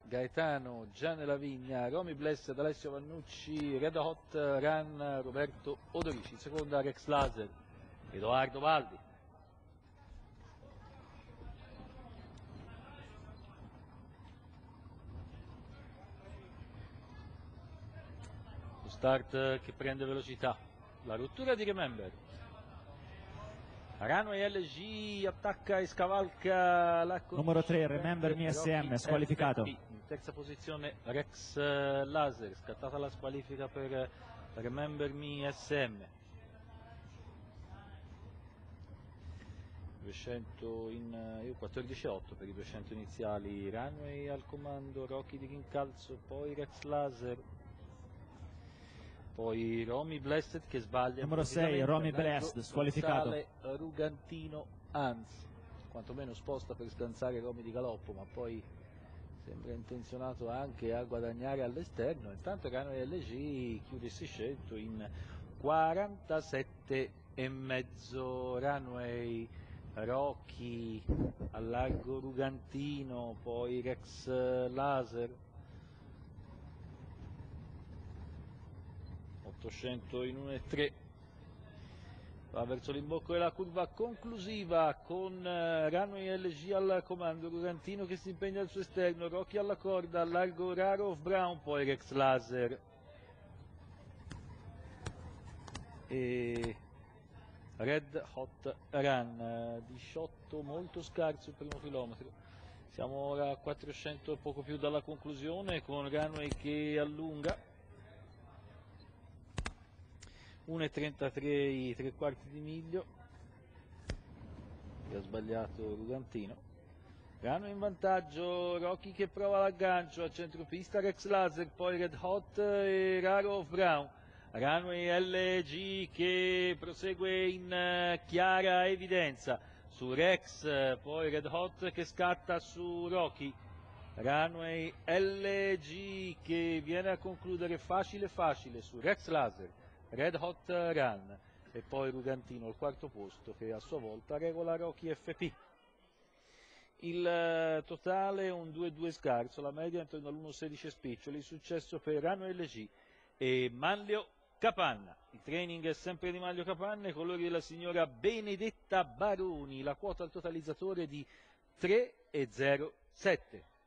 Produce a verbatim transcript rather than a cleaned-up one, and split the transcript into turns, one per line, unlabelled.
Gaetano, Gianni Lavigna, Romy Blessed, Alessio Vannucci, Red Hot Run, Roberto Odorici, in seconda Rex Laser, Edoardo Baldi. Lo start che prende velocità, la rottura di Remember. Runway L G attacca e scavalca la
numero tre, Remember Me S M, squalificato.
In terza posizione Rex Laser, scattata la squalifica per Remember Me S M. duecento in io quattordici otto per i duecento iniziali. Runway al comando, Rocky di rincalzo, poi Rex Laser, poi Romy Blessed che sbaglia.
Numero sei, Romy Blessed, squalificato.
Rugantino Hans, quantomeno sposta per scansare Romy di galoppo, ma poi sembra intenzionato anche a guadagnare all'esterno. Intanto Runway L G chiude il seicento in quarantasette e mezzo. Runway, Rocky al largo Rugantino, poi Rex Laser, ottocento in uno e tre, va verso l'imbocco della curva conclusiva con uh, Runway L G al comando, Rugantino che si impegna al suo esterno, Rocky alla corda, al largo Raro of Brown, poi Rex Laser e Red Hot Run. Diciotto molto scarso il primo chilometro, siamo ora a quattrocento e poco più dalla conclusione, con Runway che allunga, uno e trentatré i tre quarti di miglio, che ha sbagliato Rugantino. Runway in vantaggio, Rocky che prova l'aggancio, a centropista Rex Laser, poi Red Hot e Raro of Brown. Runway L G che prosegue in chiara evidenza su Rex, poi Red Hot che scatta su Rocky. Runway L G che viene a concludere facile facile su Rex Laser, Red Hot Run e poi Rugantino al quarto posto che a sua volta regola Rocky F P. Il totale un due due scarso, la media intorno all'uno sedici spiccioli, il successo per Runway L G e Manlio Capanna. Il training è sempre di Manlio Capanna, i colori della signora Benedetta Baroni, la quota al totalizzatore di tre e zero sette.